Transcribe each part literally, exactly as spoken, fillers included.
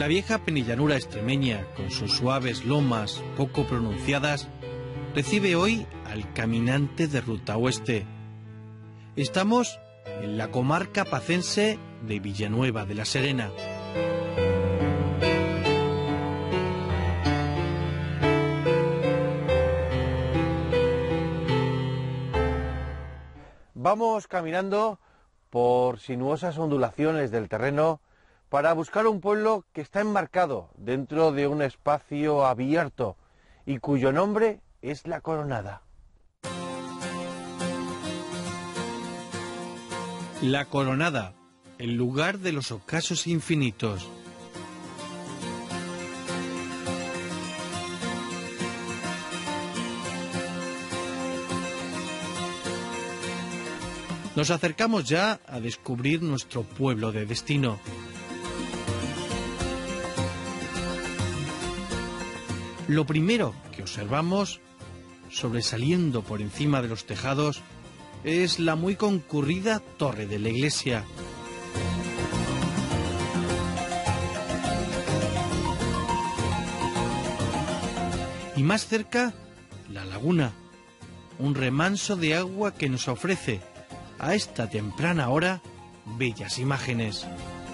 La vieja penillanura extremeña, con sus suaves lomas poco pronunciadas, recibe hoy al caminante de ruta oeste. Estamos en la comarca pacense de Villanueva de la Serena. Vamos caminando por sinuosas ondulaciones del terreno para buscar un pueblo que está enmarcado dentro de un espacio abierto y cuyo nombre es La Coronada. La Coronada, el lugar de los ocasos infinitos. Nos acercamos ya a descubrir nuestro pueblo de destino. Lo primero que observamos, sobresaliendo por encima de los tejados, es la muy concurrida torre de la iglesia. Y más cerca, la laguna, un remanso de agua que nos ofrece, a esta temprana hora, bellas imágenes.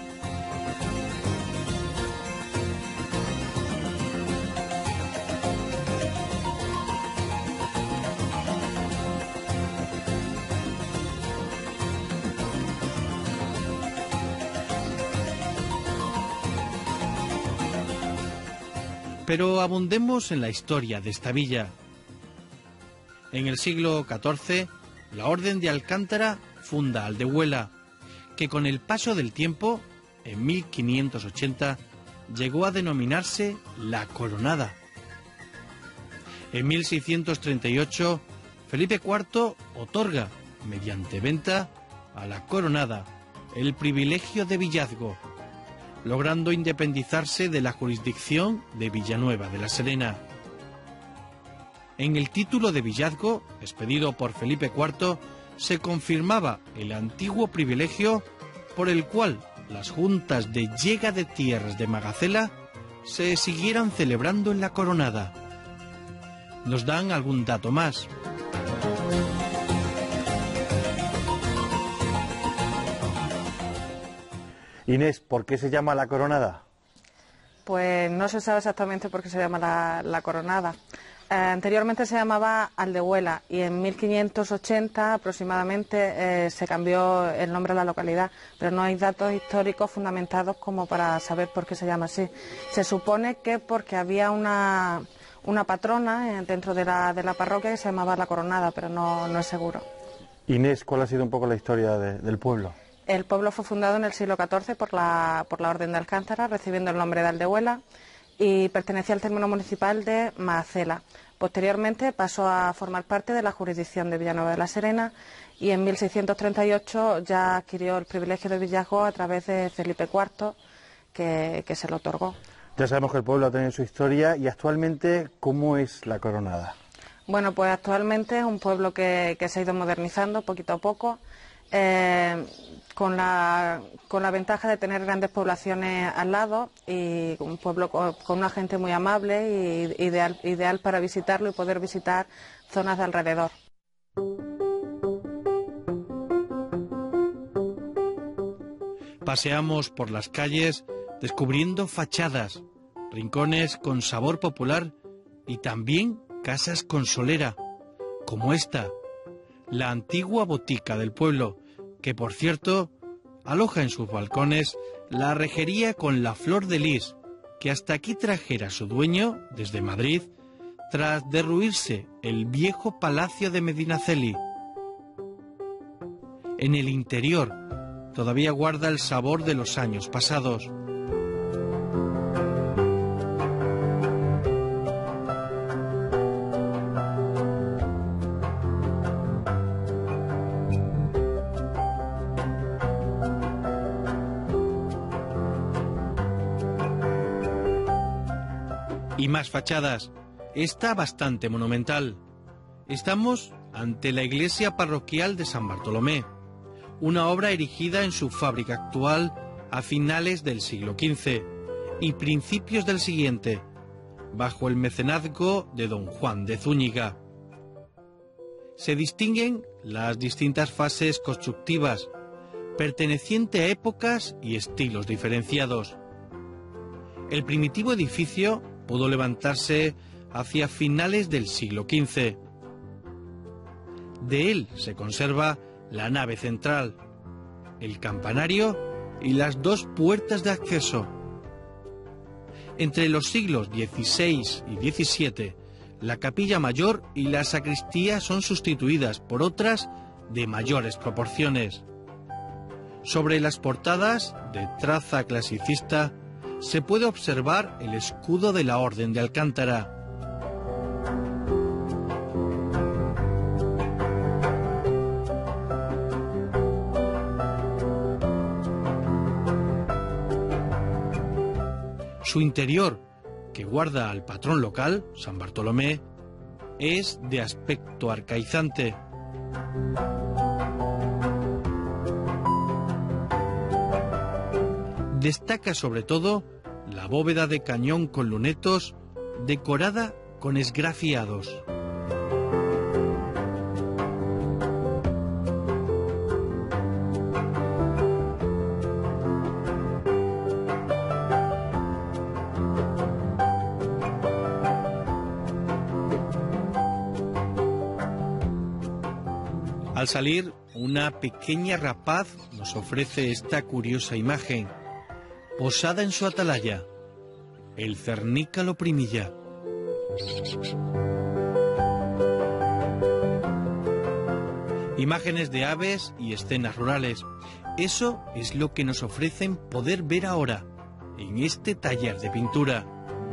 Pero abundemos en la historia de esta villa. En el siglo catorce, la Orden de Alcántara funda Aldehuela, que con el paso del tiempo, en mil quinientos ochenta, llegó a denominarse La Coronada. En mil seiscientos treinta y ocho, Felipe cuarto otorga, mediante venta, a La Coronada el privilegio de villazgo, logrando independizarse de la jurisdicción de Villanueva de la Serena. En el título de villazgo, expedido por Felipe cuarto, se confirmaba el antiguo privilegio por el cual las juntas de llega de tierras de Magacela se siguieran celebrando en La Coronada. Nos dan algún dato más. Inés, ¿por qué se llama La Coronada? Pues no se sabe exactamente por qué se llama La, la Coronada. Eh, anteriormente se llamaba Aldehuela y en mil quinientos ochenta aproximadamente eh, se cambió el nombre de la localidad, pero no hay datos históricos fundamentados como para saber por qué se llama así. Se supone que porque había una, una patrona eh, dentro de la, de la parroquia que se llamaba La Coronada, pero no, no es seguro. Inés, ¿cuál ha sido un poco la historia de, del pueblo? El pueblo fue fundado en el siglo catorce por la, por la Orden de Alcántara, recibiendo el nombre de Aldehuela, y pertenecía al término municipal de Magacela. Posteriormente pasó a formar parte de la jurisdicción de Villanueva de la Serena y en mil seiscientos treinta y ocho ya adquirió el privilegio de villazgo a través de Felipe cuarto, que, que se lo otorgó. Ya sabemos que el pueblo ha tenido su historia y actualmente, ¿cómo es La Coronada? Bueno, pues actualmente es un pueblo que, que se ha ido modernizando poquito a poco. Eh, con, la, con la ventaja de tener grandes poblaciones al lado y un pueblo con, con una gente muy amable y ideal, ideal para visitarlo y poder visitar zonas de alrededor. Paseamos por las calles descubriendo fachadas, rincones con sabor popular y también casas con solera, como esta, la antigua botica del pueblo, que por cierto aloja en sus balcones la rejería con la flor de lis, que hasta aquí trajera su dueño desde Madrid tras derruirse el viejo palacio de Medinaceli. En el interior todavía guarda el sabor de los años pasados. Y más fachadas. Esta bastante monumental. Estamos ante la iglesia parroquial de San Bartolomé, una obra erigida en su fábrica actual a finales del siglo quince, y principios del siguiente, bajo el mecenazgo de don Juan de Zúñiga. Se distinguen las distintas fases constructivas, perteneciente a épocas y estilos diferenciados. El primitivo edificio pudo levantarse hacia finales del siglo quince. De él se conserva la nave central, el campanario y las dos puertas de acceso. Entre los siglos dieciséis y diecisiete, la capilla mayor y la sacristía son sustituidas por otras de mayores proporciones. Sobre las portadas, de traza clasicista, se puede observar el escudo de la Orden de Alcántara. Su interior, que guarda al patrón local, San Bartolomé, es de aspecto arcaizante. Destaca sobre todo la bóveda de cañón con lunetos decorada con esgrafiados. Al salir, una pequeña rapaz nos ofrece esta curiosa imagen, posada en su atalaya, el cernícalo Primilla. Imágenes de aves y escenas rurales. Eso es lo que nos ofrecen poder ver ahora, en este taller de pintura.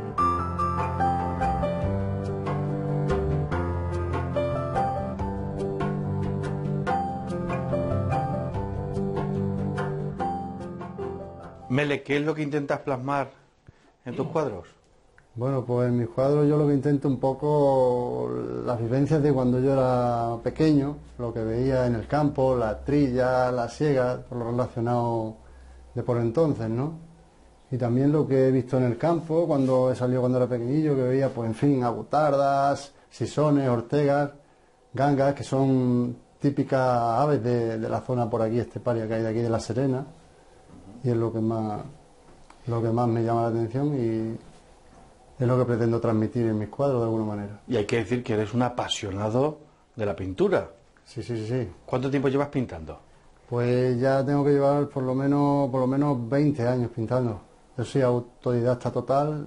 Mele, ¿qué es lo que intentas plasmar en tus cuadros? Bueno, pues en mis cuadros yo lo que intento un poco las vivencias de cuando yo era pequeño, lo que veía en el campo, la trilla, la siega, por lo relacionado de por entonces, ¿no? Y también lo que he visto en el campo cuando he salido cuando era pequeñillo, que veía, pues en fin, agutardas, sisones, ortegas, gangas, que son típicas aves de, de la zona por aquí, esteparia que hay de aquí de La Serena, y es lo que más, lo que más me llama la atención y es lo que pretendo transmitir en mis cuadros de alguna manera. Y hay que decir que eres un apasionado de la pintura. Sí, sí, sí, sí. ¿Cuánto tiempo llevas pintando? Pues ya tengo que llevar por lo menos, por lo menos veinte años pintando. Yo soy autodidacta total.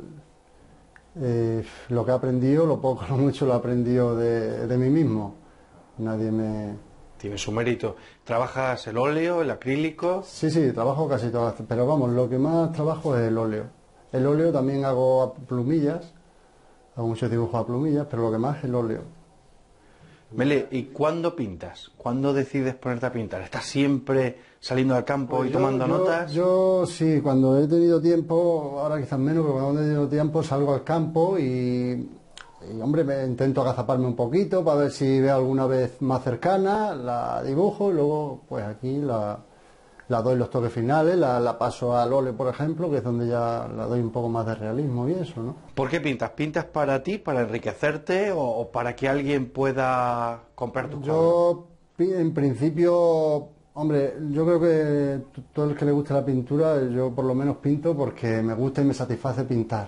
Eh, lo que he aprendido, lo poco, lo mucho, lo he aprendido de, de mí mismo. Nadie me... Tiene su mérito. ¿Trabajas el óleo, el acrílico? Sí, sí, trabajo casi todas, pero vamos, lo que más trabajo es el óleo. El óleo también hago a plumillas, hago muchos dibujos a plumillas, pero lo que más es el óleo. Mele, ¿y cuándo pintas? ¿Cuándo decides ponerte a pintar? ¿Estás siempre saliendo al campo pues y yo, tomando yo, notas? Yo sí, cuando he tenido tiempo, ahora quizás menos, pero cuando he tenido tiempo salgo al campo y... Y, hombre, me intento agazaparme un poquito para ver si veo alguna vez más cercana, la dibujo y luego, pues aquí la, la doy los toques finales, la, la paso al óleo, por ejemplo, que es donde ya la doy un poco más de realismo y eso, ¿no? ¿Por qué pintas? ¿Pintas para ti, para enriquecerte o, o para que alguien pueda comprar tu cuadro? Yo, en principio, hombre, yo creo que todo el que le gusta la pintura, yo por lo menos pinto porque me gusta y me satisface pintar.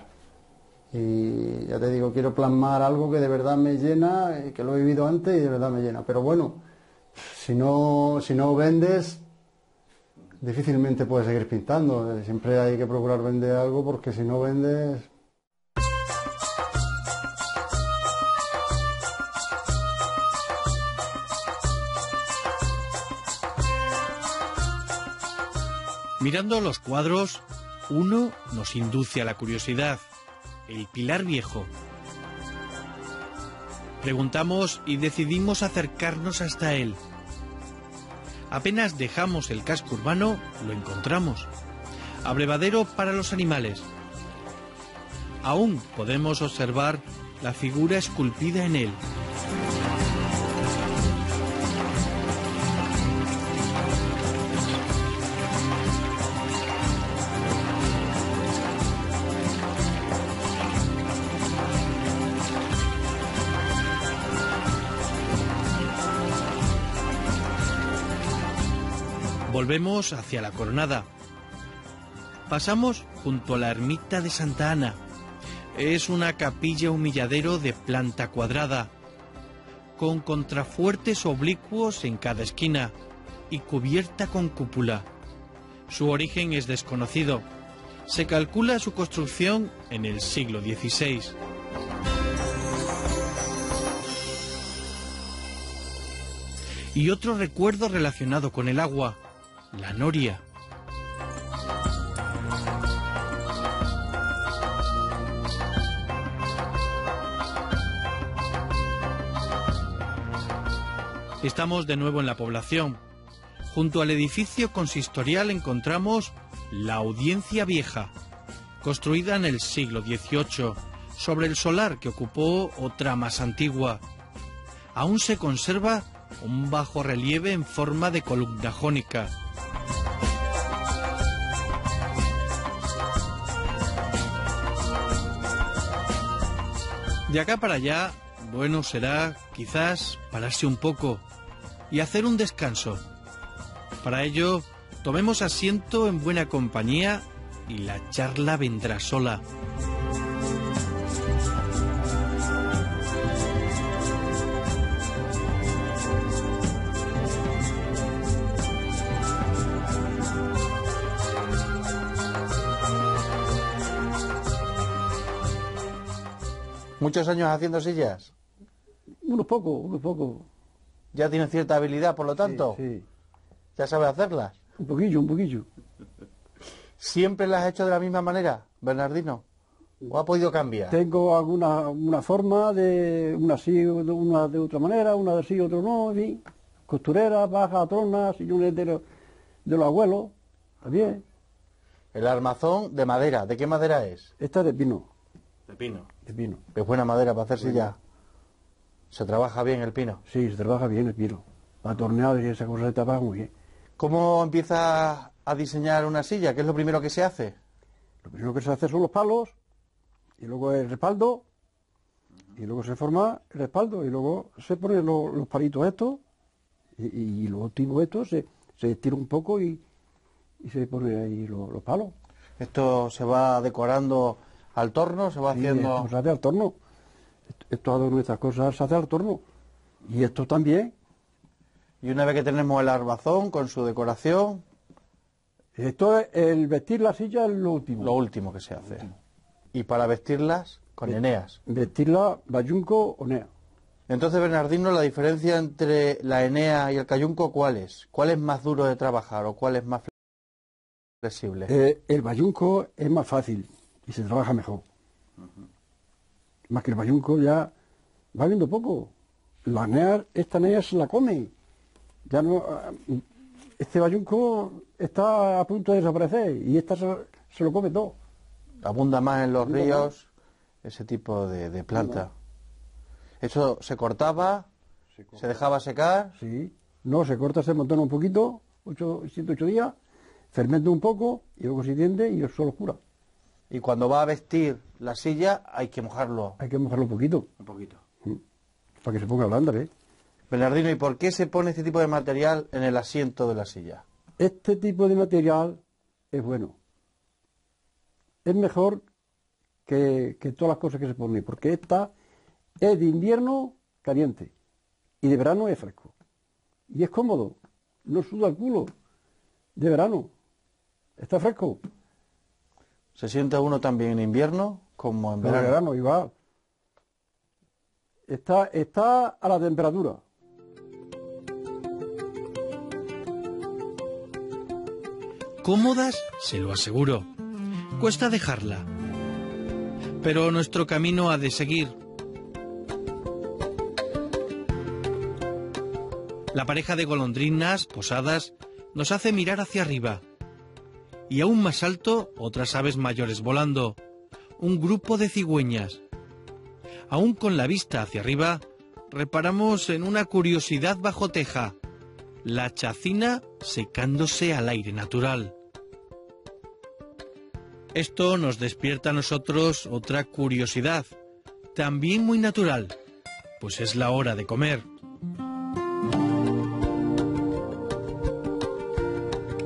Y ya te digo, quiero plasmar algo que de verdad me llena, que lo he vivido antes y de verdad me llena. Pero bueno, si no, si no vendes, difícilmente puedes seguir pintando. Siempre hay que procurar vender algo porque si no vendes... Mirando los cuadros, uno nos induce a la curiosidad. El Pilar Viejo. Preguntamos y decidimos acercarnos hasta él. Apenas dejamos el casco urbano, lo encontramos. Abrevadero para los animales. Aún podemos observar la figura esculpida en él. Volvemos hacia la Coronada. Pasamos junto a la ermita de Santa Ana. Es una capilla humilladero de planta cuadrada, con contrafuertes oblicuos en cada esquina y cubierta con cúpula. Su origen es desconocido. Se calcula su construcción en el siglo dieciséis. Y otro recuerdo relacionado con el agua, la noria. Estamos de nuevo en la población. Junto al edificio consistorial encontramos la Audiencia Vieja, construida en el siglo dieciocho, sobre el solar que ocupó otra más antigua. Aún se conserva un bajorrelieve en forma de columna jónica. De acá para allá, bueno será quizás pararse un poco y hacer un descanso. Para ello, tomemos asiento en buena compañía y la charla vendrá sola. ¿Muchos años haciendo sillas? Unos pocos, unos pocos. ¿Ya tienes cierta habilidad, por lo tanto? Sí, sí. ¿Ya sabes hacerlas? Un poquillo, un poquillo. ¿Siempre las has hecho de la misma manera, Bernardino? ¿O ha podido cambiar? Tengo alguna una forma de una sí, una de otra manera, una de sí, otra no, en fin. Costurera, baja, trona, sillones de, los- de los abuelos, también. El armazón de madera. ¿De qué madera es? Esta es de pino, De pino. de pino. Es buena madera para hacer sillas. Se trabaja bien el pino. Sí, se trabaja bien el pino. Para tornear y esa cosa se trabaja muy bien. ¿Cómo empiezas a diseñar una silla? ¿Qué es lo primero que se hace? Lo primero que se hace son los palos, y luego el respaldo, y luego se forma el respaldo, y luego se ponen los, los palitos estos, y, y los últimos estos se, se estira un poco y, y se pone ahí los, los palos. Esto se va decorando al torno, se va Sí, haciendo... esto se hace al torno. Esto, esto adorno, nuestras cosas se hace al torno. Y esto también. Y una vez que tenemos el armazón con su decoración, Esto es el vestir la silla es lo último. lo último que se hace. Y para vestirlas, con eneas. Vestirla bayunco o nea. Entonces, Bernardino, la diferencia entre la enea y el cayunco, ¿cuál es? ¿Cuál es más duro de trabajar o cuál es más flexible? Eh, el bayunco es más fácil y se trabaja mejor. Más que el bayunco ya va viendo poco. La nea, esta nea se la come. Ya no, ah, este bayunco está a punto de desaparecer y esta se, se lo come todo. Abunda más en los Abunda ríos ese tipo de, de planta. Eso se cortaba, se dejaba secar. Sí. No, se corta, se montona un poquito, ocho, siete, ocho días, fermenta un poco y luego se tiende y eso lo cura. Y cuando va a vestir la silla hay que mojarlo. Hay que mojarlo un poquito, Un poquito. para que se ponga blanda, ¿ves? Bernardino, ¿y por qué se pone este tipo de material en el asiento de la silla? Este tipo de material es bueno. Es mejor que, que todas las cosas que se ponen, porque esta es de invierno caliente y de verano es fresco. Y es cómodo, no suda el culo de verano, está fresco. ¿Se siente uno también en invierno como en Pero de verano? verano igual. Está, está a la temperatura. Cómodas, se lo aseguro. Cuesta dejarla. Pero nuestro camino ha de seguir. La pareja de golondrinas posadas nos hace mirar hacia arriba. Y aún más alto, otras aves mayores volando. Un grupo de cigüeñas. Aún con la vista hacia arriba, reparamos en una curiosidad bajo teja. La chacina secándose al aire natural. Esto nos despierta a nosotros otra curiosidad, también muy natural, pues es la hora de comer.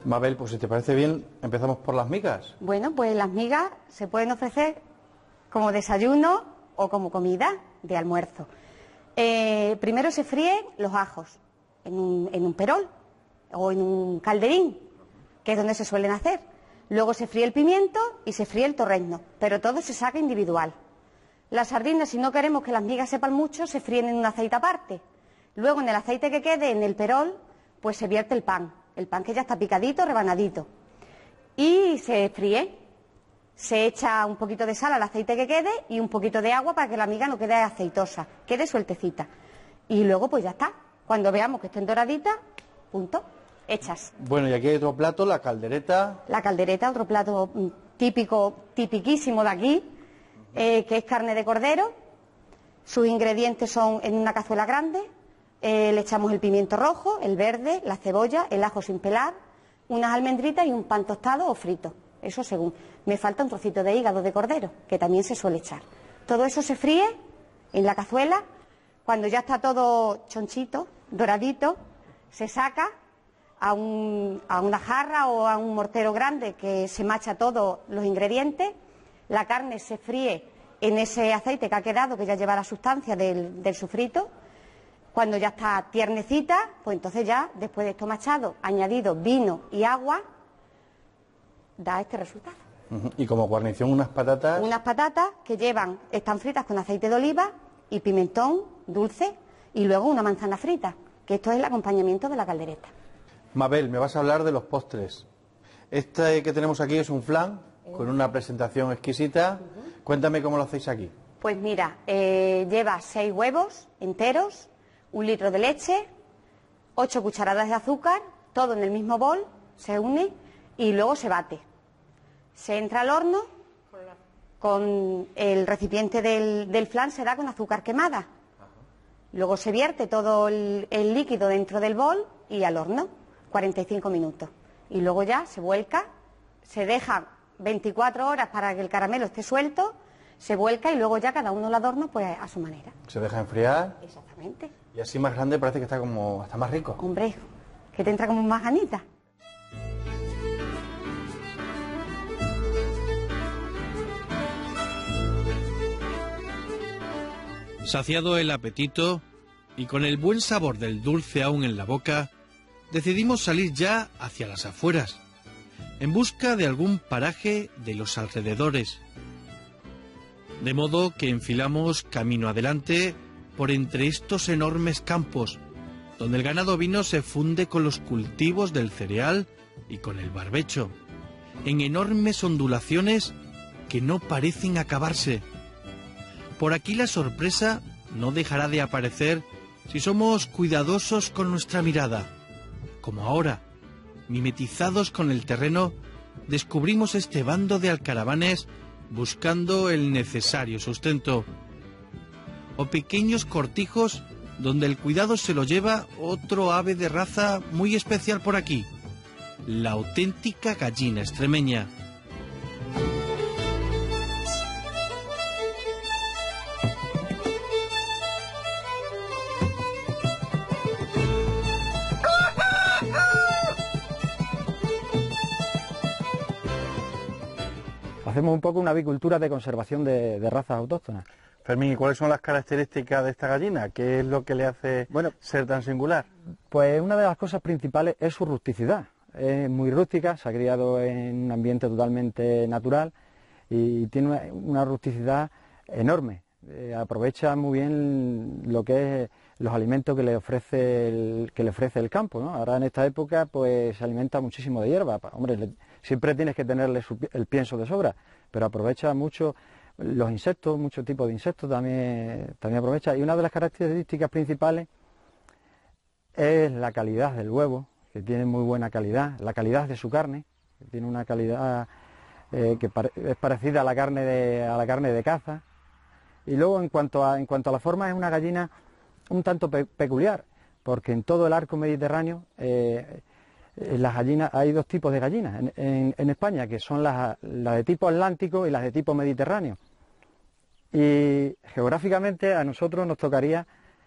Mabel, pues si te parece bien, empezamos por las migas. Bueno, pues las migas se pueden ofrecer como desayuno o como comida de almuerzo. Eh, primero se fríen los ajos en un, en un perol o en un calderín, que es donde se suelen hacer. Luego se fríe el pimiento y se fríe el torrezno, pero todo se saca individual. Las sardinas, si no queremos que las migas sepan mucho, se fríen en un aceite aparte. Luego, en el aceite que quede en el perol, pues se vierte el pan. El pan que ya está picadito, rebanadito. Y se fríe. Se echa un poquito de sal al aceite que quede y un poquito de agua para que la miga no quede aceitosa, quede sueltecita. Y luego pues ya está. Cuando veamos que estén doraditas, punto, hechas. Bueno, y aquí hay otro plato, la caldereta. La caldereta, otro plato típico, tipiquísimo de aquí, eh, que es carne de cordero. Sus ingredientes son en una cazuela grande, eh, le echamos el pimiento rojo, el verde, la cebolla, el ajo sin pelar, unas almendritas y un pan tostado o frito. Eso según. Me falta un trocito de hígado de cordero, que también se suele echar. Todo eso se fríe en la cazuela. Cuando ya está todo chonchito, doradito, se saca a, un, a una jarra o a un mortero grande que se macha todos los ingredientes. La carne se fríe en ese aceite que ha quedado, que ya lleva la sustancia del, del sofrito. Cuando ya está tiernecita, pues entonces ya, después de esto machado, añadido vino y agua, da este resultado. Uh-huh. Y como guarnición unas patatas. Unas patatas que llevan, están fritas con aceite de oliva y pimentón dulce y luego una manzana frita, que esto es el acompañamiento de la caldereta. Mabel, me vas a hablar de los postres. Este que tenemos aquí es un flan eh. con una presentación exquisita. Uh-huh. Cuéntame cómo lo hacéis aquí. Pues mira, eh, lleva seis huevos enteros, un litro de leche, ocho cucharadas de azúcar, todo en el mismo bol, se une y luego se bate. Se entra al horno, con el recipiente del, del flan se da con azúcar quemada. Luego se vierte todo el, el líquido dentro del bol y al horno, cuarenta y cinco minutos. Y luego ya se vuelca, se deja veinticuatro horas para que el caramelo esté suelto, se vuelca y luego ya cada uno lo adorna pues a su manera. Se deja enfriar. Exactamente. Y así más grande parece que está como, está más rico. Hombre, que te entra como más ganita. Saciado el apetito y con el buen sabor del dulce aún en la boca, decidimos salir ya hacia las afueras, en busca de algún paraje de los alrededores. De modo que enfilamos camino adelante por entre estos enormes campos, donde el ganado ovino se funde con los cultivos del cereal y con el barbecho, en enormes ondulaciones que no parecen acabarse. Por aquí la sorpresa no dejará de aparecer si somos cuidadosos con nuestra mirada. Como ahora, mimetizados con el terreno, descubrimos este bando de alcaravanes buscando el necesario sustento. O pequeños cortijos donde el cuidado se lo lleva otro ave de raza muy especial por aquí, la auténtica gallina extremeña. Hacemos un poco una avicultura de conservación de, de razas autóctonas. Fermín, ¿y cuáles son las características de esta gallina? ¿Qué es lo que le hace bueno, ser tan singular? Pues una de las cosas principales es su rusticidad. Es muy rústica, se ha criado en un ambiente totalmente natural y tiene una, una rusticidad enorme. Eh, aprovecha muy bien lo que es los alimentos que le ofrece el, que le ofrece el campo, ¿no? Ahora en esta época pues se alimenta muchísimo de hierba. Hombre, le, siempre tienes que tenerle su, el pienso de sobra, pero aprovecha mucho los insectos, muchos tipos de insectos también, también aprovecha. Y una de las características principales es la calidad del huevo, que tiene muy buena calidad, la calidad de su carne, que tiene una calidad eh, que pare, es parecida a la carne de, a la carne de caza. Y luego en cuanto a, en cuanto a la forma es una gallina un tanto pe peculiar, porque en todo el arco mediterráneo eh, las gallinas, hay dos tipos de gallinas en, en, en España, que son las, las de tipo atlántico y las de tipo mediterráneo. Y geográficamente a nosotros nos tocaría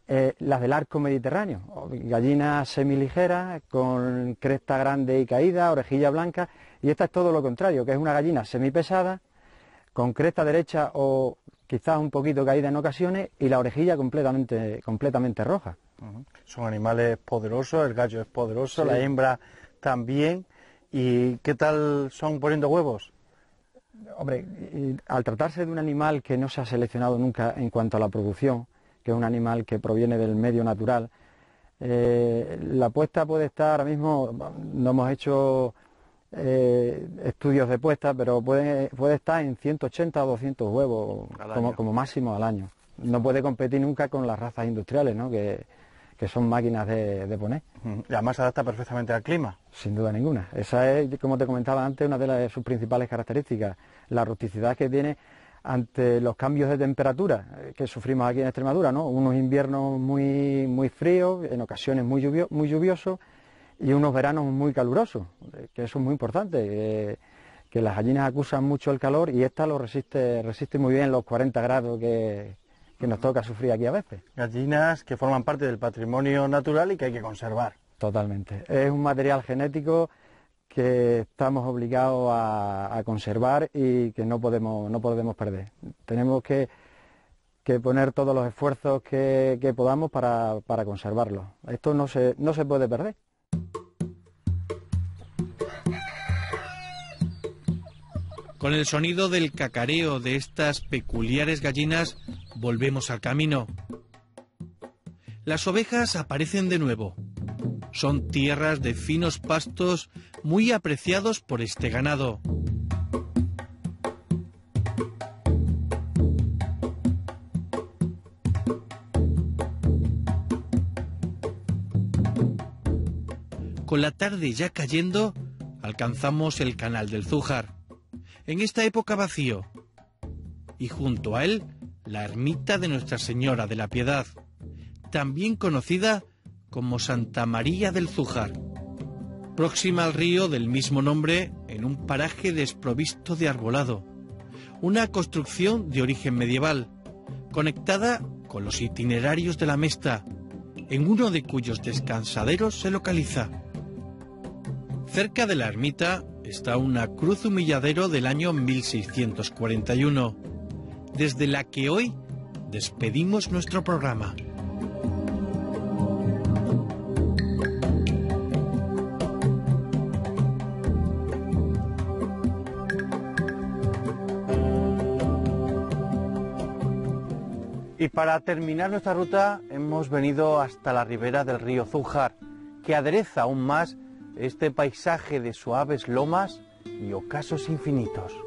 eh, las del arco mediterráneo, gallinas semiligeras con cresta grande y caída, orejilla blanca, y esta es todo lo contrario, que es una gallina semipesada, con cresta derecha o quizás un poquito caída en ocasiones y la orejilla completamente, completamente roja. Uh-huh. Son animales poderosos, el gallo es poderoso, Sí. la hembra también. ¿Y qué tal son poniendo huevos? Hombre, y al tratarse de un animal que no se ha seleccionado nunca en cuanto a la producción, que es un animal que proviene del medio natural, eh, la puesta puede estar, ahora mismo no hemos hecho eh, estudios de puesta, pero puede, puede estar en ciento ochenta o doscientos huevos como, como máximo al año. No puede competir nunca con las razas industriales, ¿no? que, que son máquinas de, de poner. Y además se adapta perfectamente al clima. Sin duda ninguna. Esa es, como te comentaba antes, una de las, sus principales características, la rusticidad que tiene ante los cambios de temperatura que sufrimos aquí en Extremadura, ¿no? Unos inviernos muy, muy fríos, en ocasiones muy, lluvio, muy lluviosos, y unos veranos muy calurosos, que eso es muy importante, que, que las gallinas acusan mucho el calor y esta lo resiste, resiste muy bien los cuarenta grados que, que nos toca sufrir aquí a veces. Gallinas que forman parte del patrimonio natural y que hay que conservar. Totalmente. Es un material genético que estamos obligados a, a conservar y que no podemos, no podemos perder. Tenemos que, que poner todos los esfuerzos que, que podamos para, para conservarlo. Esto no se, no se puede perder. Con el sonido del cacareo de estas peculiares gallinas, volvemos al camino. Las ovejas aparecen de nuevo. Son tierras de finos pastos muy apreciados por este ganado. Con la tarde ya cayendo, alcanzamos el canal del Zújar. En esta época vacío. Y junto a él, la ermita de Nuestra Señora de la Piedad, también conocida como Santa María del Zújar, próxima al río del mismo nombre, en un paraje desprovisto de arbolado, una construcción de origen medieval, conectada con los itinerarios de la Mesta, en uno de cuyos descansaderos se localiza. Cerca de la ermita está una cruz humilladero del año mil seiscientos cuarenta y uno, desde la que hoy despedimos nuestro programa. Y para terminar nuestra ruta hemos venido hasta la ribera del río Zújar, que adereza aún más este paisaje de suaves lomas y ocasos infinitos.